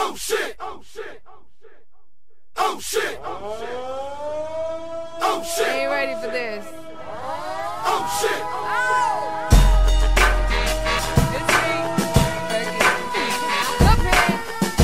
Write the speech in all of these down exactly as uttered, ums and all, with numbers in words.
Oh shit! Oh shit! Oh shit! Oh shit! Ain't ready for this. Oh shit! Oh! It's me. Up here.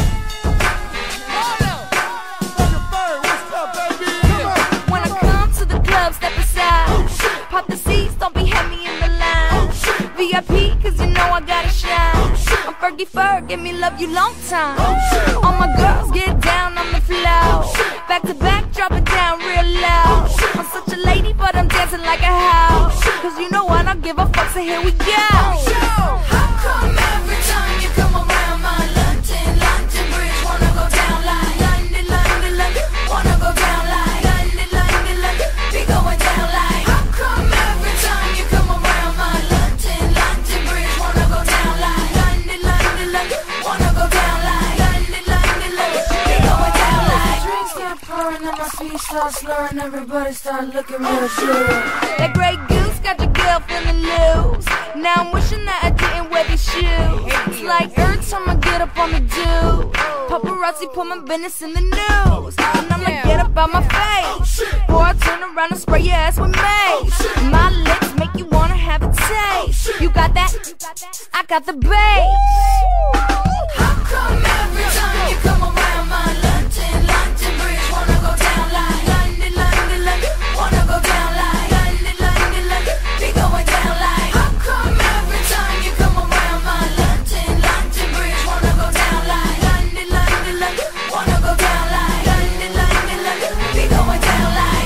Hold up. Fucking bird, what's up, baby? Come on. When I come to the club, step aside. Oh shit! Pop the seats, don't be heavy in the line. Oh shit! V I P, cause you know I gotta shine. Oh shit! I'm Fergie Ferg, give me love you long time. Oh shit! All my girls get down on the floor. Oh shit! Back to back, drop it down real loud. Oh shit! I'm such a lady, but I'm dancing like a house. Oh shit! Cause you know I don't give a fuck, so here we go. Oh shit! How come every time you come around my London, London Bridge wanna go down like London, London, London, wanna go down like London, London, London, be going down like. How come every time you come around my London, London Bridge wanna go down like London, London, London, wanna go down like London, London, London, be going down like. Drinks start pouring and my feet start slurring, everybody start looking real good. That Grey Goose got your girl feeling loose. Now I'm wishing that I didn't wear these shoes. It's like every time I get up on the do, paparazzi put my business in the news. And I'ma get up out my face, or I turn around and spray your ass with mace. My lips make you wanna have a taste. You got that? I got the bass. How come every time you come around my London, London Bridge wanna go down like London, London, London, wanna go down like London, London, London, be going down like. How come every time you come around my London, London Bridge wanna go down like London, London, London, wanna go down like London, London, London, be going down like.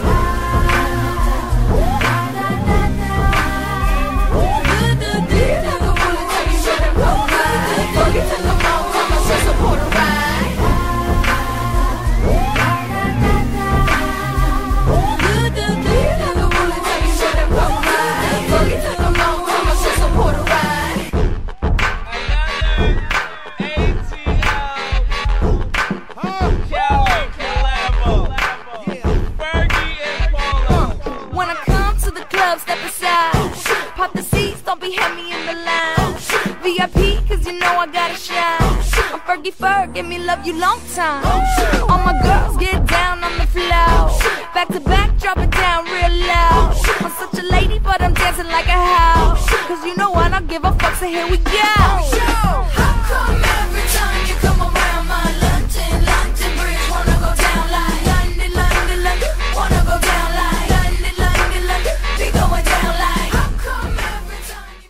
When I come to the club, step aside. Pop the seats, don't be heavy in the line. V I P, cause you know I gotta shine. I'm Fergie Ferg, give me love you long time. All my girls get down on the floor. Back to back, drop it down real loud. I'm such a lady, but I'm dancing like a house. Cause you know I don't give a fuck, so here we go.